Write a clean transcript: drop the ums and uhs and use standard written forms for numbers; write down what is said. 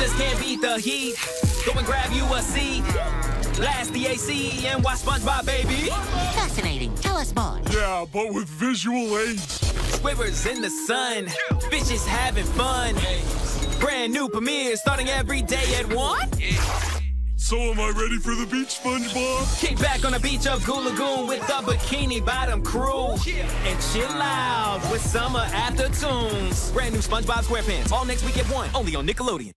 just can't beat the heat. Go and grab you a seat. Blast the AC and watch SpongeBob, baby. Fascinating. Tell us more. Yeah, but with visual aids. Squivers in the sun. Fishes having fun. Brand new premiere starting every day at 1. So am I ready for the beach, SpongeBob? Kick back on the beach of Goo Lagoon with the Bikini Bottom crew. And chill out with summer aftertunes. Brand new SpongeBob SquarePants. All next week at 1. Only on Nickelodeon.